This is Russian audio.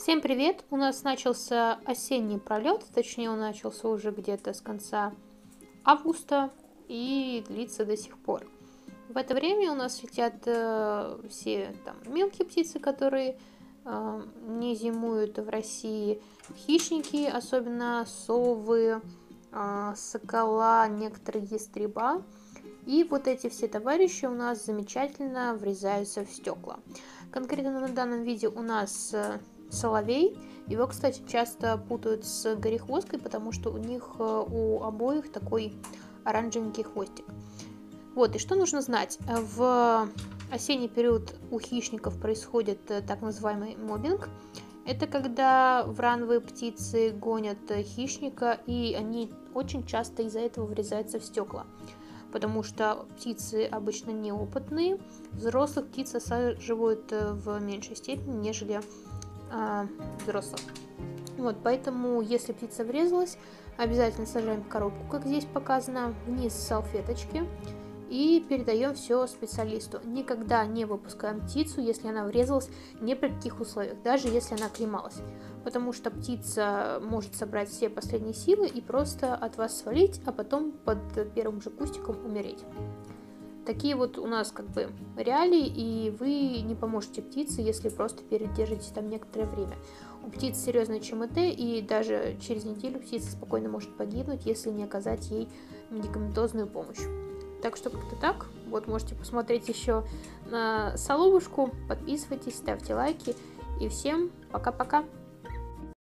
Всем привет! У нас начался осенний пролет, точнее он начался уже где-то с конца августа и длится до сих пор. В это время у нас летят все там мелкие птицы, которые не зимуют в России, хищники, особенно совы, сокола, некоторые ястреба. И вот эти все товарищи у нас замечательно врезаются в стекла. Конкретно на данном видео у нас соловей. Его, кстати, часто путают с горехвосткой, потому что у них у обоих такой оранжевенький хвостик. Вот, и что нужно знать? В осенний период у хищников происходит так называемый моббинг. Это когда врановые птицы гонят хищника, и они очень часто из-за этого врезаются в стекла. Потому что птицы обычно неопытные, взрослых птиц осаживают в меньшей степени, нежели взрослых. Вот, поэтому, если птица врезалась, обязательно сажаем в коробку, как здесь показано, вниз салфеточки и передаем все специалисту. Никогда не выпускаем птицу, если она врезалась, ни при каких условиях, даже если она оклемалась. Потому что птица может собрать все последние силы и просто от вас свалить, а потом под первым же кустиком умереть. Такие вот у нас как бы реалии, и вы не поможете птице, если просто передержите там некоторое время. У птиц серьезное ЧМТ, и даже через неделю птица спокойно может погибнуть, если не оказать ей медикаментозную помощь. Так что как-то так. Вот можете посмотреть еще на соловушку, подписывайтесь, ставьте лайки, и всем пока-пока!